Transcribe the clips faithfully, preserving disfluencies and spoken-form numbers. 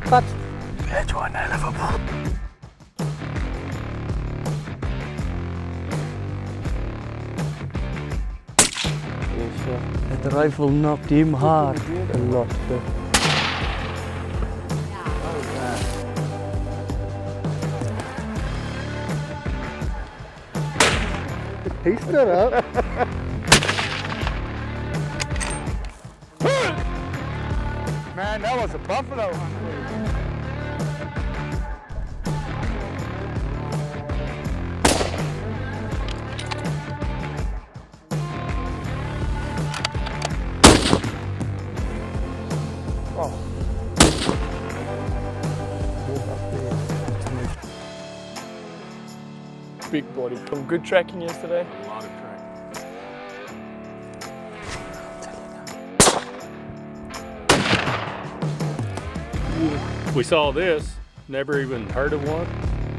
Cut. That's one hell of a ball. The rifle knocked him hard a lot. He stood up. Man, that was a buffalo. Oh. Big body. Some good tracking yesterday. A lot of track. We saw this, never even heard of one.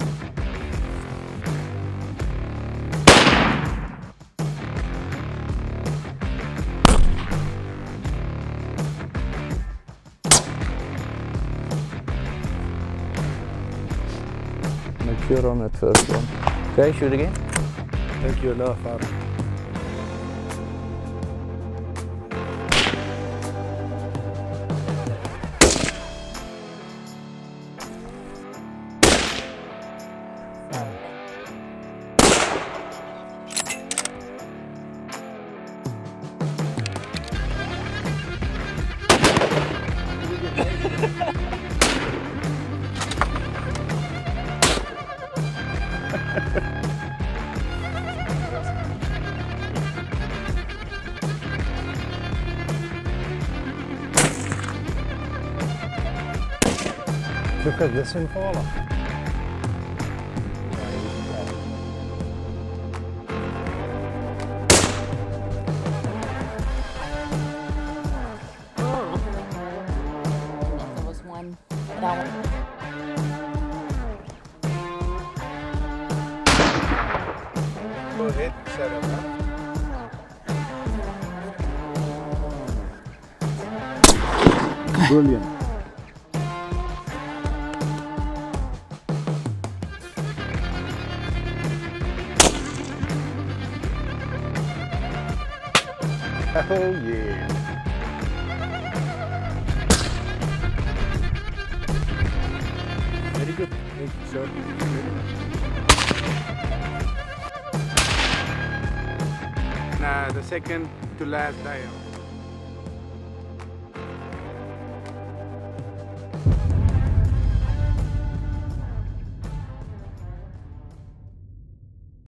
Make sure on that first one. Okay, shoot again. Thank you enough, Adam. Look at this invallen. There was one that I wanted. Go ahead, set up. Huh? Brilliant. Oh yeah. Very good. Thank you, sir. Nah, the second to last dial.